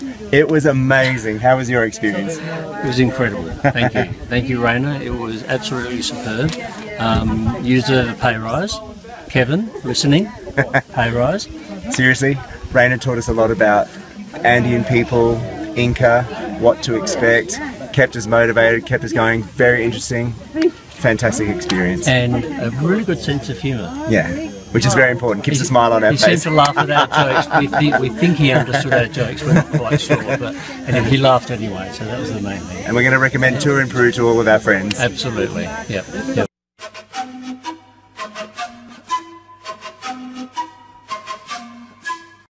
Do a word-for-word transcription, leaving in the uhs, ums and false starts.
It was amazing. How was your experience? It was incredible. Thank you. Thank you, Raina. It was absolutely superb. Um, you deserve a pay rise. Kevin, listening, pay rise. Seriously, Raina taught us a lot about Andean people, Inca, what to expect, kept us motivated, kept us going. Very interesting. Fantastic experience. And a really good sense of humour. Yeah, which is very important. Keeps he, a smile on our he face. He seemed to laugh at our jokes. We think, we think he understood our jokes. We're not quite sure, but and he laughed anyway, so that was the main thing. And we're going to recommend Tour in Peru to all of our friends. Absolutely. Yep. Yep.